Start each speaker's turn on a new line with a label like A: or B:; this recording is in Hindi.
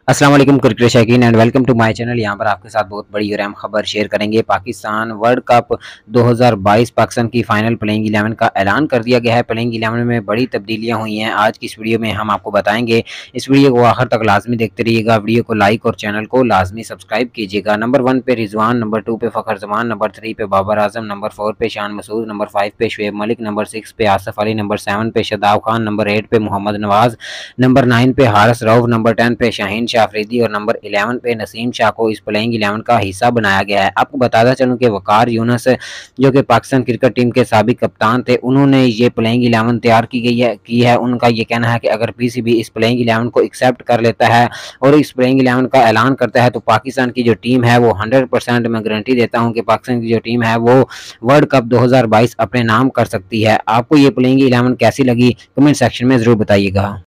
A: अस्सलाम वालेकुम क्रिकेट शौकीन and welcome to my channel. यहाँ पर आपके साथ बहुत बड़ी और अहम खबर शेयर करेंगे। पाकिस्तान वर्ल्ड कप 2022 पाकिस्तान की फाइनल प्लेइंग 11 का ऐलान कर दिया गया है। प्लेइंग 11 में बड़ी तब्दीलियां हुई हैं। आज की इस वीडियो में हम आपको बताएंगे। इस वीडियो को आखिर तक लाजमी देखते रहिएगा। वीडियो को लाइक और चैनल को लाजमी सब्सक्राइब कीजिएगा। नंबर 1 पे रिजवान, नंबर 2 पे फ़खर जमान, नंबर 3 पे बाबर आजम, नंबर 4 पे शान मसूद, नंबर 5 पे शुएब मलिक, नंबर 6 पे आसिफ अली, नंबर 7 पे शादाब खान, नंबर 8 पे मोहम्मद नवाज, नंबर 9 पे हारिस रऊफ, नंबर 10 पे शाहीन शाह अफरीदी और नंबर 11 पे नसीम शाह को इस प्लेइंग 11 का हिस्सा बनाया गया है। आपको बताता चलूं कि वकार यूनुस जो कि पाकिस्तान क्रिकेट टीम के साबिक कप्तान थे, उन्होंने ये प्लेइंग 11 तैयार की है। उनका ये कहना है कि अगर पीसीबी इस प्लेइंग 11 को एक्सेप्ट कर लेता है और इस प्लेइंग 11 का ऐलान करता है तो पाकिस्तान की जो टीम है वो 100% मैं गारंटी देता हूँ कि पाकिस्तान की जो टीम है वो वर्ल्ड कप 2022 अपने नाम कर सकती है। आपको ये प्लेइंग 11 कैसी लगी कमेंट सेक्शन में ज़रूर बताइएगा।